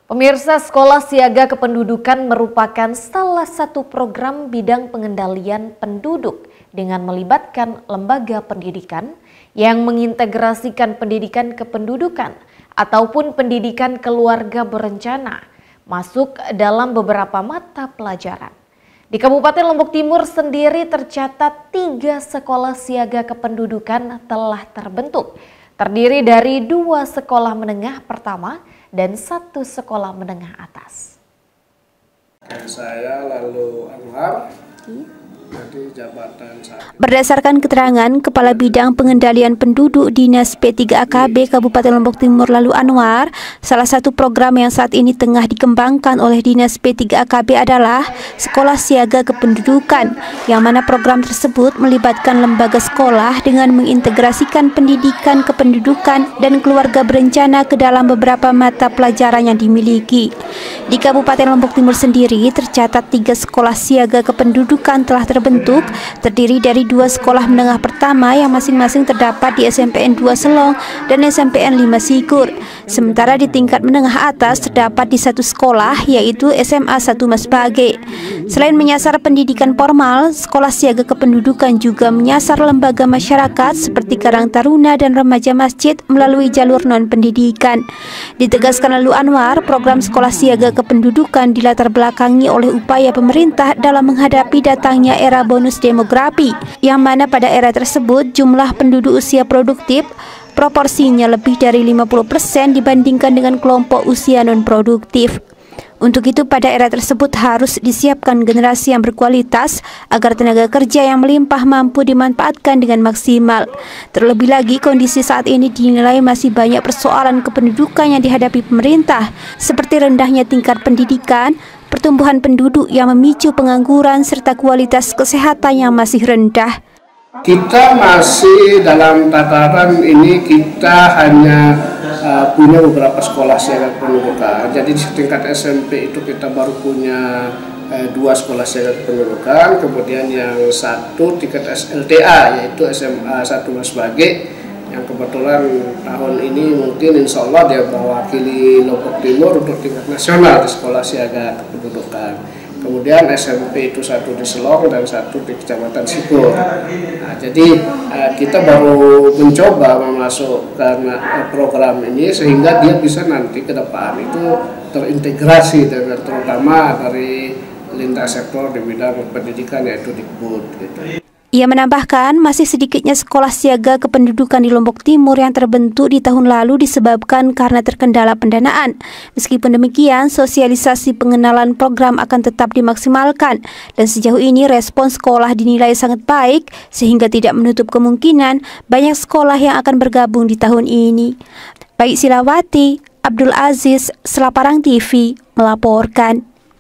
Pemirsa, Sekolah Siaga Kependudukan merupakan salah satu program bidang pengendalian penduduk dengan melibatkan lembaga pendidikan yang mengintegrasikan pendidikan kependudukan ataupun pendidikan keluarga berencana masuk dalam beberapa mata pelajaran. Di Kabupaten Lombok Timur sendiri tercatat 3 sekolah siaga kependudukan telah terbentuk, terdiri dari 2 sekolah menengah pertama dan 1 sekolah menengah atas. Saya lalu Anwar dari jabatan saat. Berdasarkan keterangan Kepala Bidang Pengendalian Penduduk Dinas P3AKB Kabupaten Lombok Timur lalu Anwar, salah satu program yang saat ini tengah dikembangkan oleh Dinas P3AKB adalah Sekolah Siaga Kependudukan, yang mana program tersebut melibatkan lembaga sekolah dengan mengintegrasikan pendidikan kependudukan dan keluarga berencana ke dalam beberapa mata pelajaran yang dimiliki. Di Kabupaten Lombok Timur sendiri tercatat 3 sekolah siaga kependudukan telah terbentuk, terdiri dari 2 sekolah menengah pertama yang masing-masing terdapat di SMPN 2 Selong dan SMPN 5 Sikur. Sementara di tingkat menengah atas terdapat di 1 sekolah, yaitu SMA 1 Masbage. Selain menyasar pendidikan formal, Sekolah Siaga Kependudukan juga menyasar lembaga masyarakat seperti Karang Taruna dan Remaja Masjid melalui jalur non-pendidikan. Ditegaskan lalu Anwar, program Sekolah Siaga Kependudukan dilatar belakangi oleh upaya pemerintah dalam menghadapi datangnya era bonus demografi, yang mana pada era tersebut jumlah penduduk usia produktif proporsinya lebih dari 50% dibandingkan dengan kelompok usia non-produktif. Untuk itu pada era tersebut harus disiapkan generasi yang berkualitas agar tenaga kerja yang melimpah mampu dimanfaatkan dengan maksimal. Terlebih lagi kondisi saat ini dinilai masih banyak persoalan kependudukan yang dihadapi pemerintah, seperti rendahnya tingkat pendidikan, pertumbuhan penduduk yang memicu pengangguran, serta kualitas kesehatan yang masih rendah. Kita masih dalam tataran ini, kita hanya punya beberapa sekolah siaga kependudukan. Jadi di tingkat SMP itu kita baru punya 2 sekolah siaga kependudukan. Kemudian yang 1 tingkat SLTA, yaitu SMA 1 Masbage, yang kebetulan tahun ini mungkin insya Allah dia mewakili Lombok Timur untuk tingkat nasional di sekolah siaga kependudukan. Kemudian SMP itu 1 di Selong dan 1 di Kecamatan Sikur. Nah, jadi kita baru mencoba memasukkan program ini sehingga dia bisa nanti ke depan itu terintegrasi dengan terutama dari lintas sektor di bidang pendidikan, yaitu Dikbud gitu. Ia menambahkan masih sedikitnya sekolah siaga kependudukan di Lombok Timur yang terbentuk di tahun lalu disebabkan karena terkendala pendanaan. Meskipun demikian, sosialisasi pengenalan program akan tetap dimaksimalkan dan sejauh ini respon sekolah dinilai sangat baik sehingga tidak menutup kemungkinan banyak sekolah yang akan bergabung di tahun ini. Baik Silawati, Abdul Aziz, Selaparang TV melaporkan.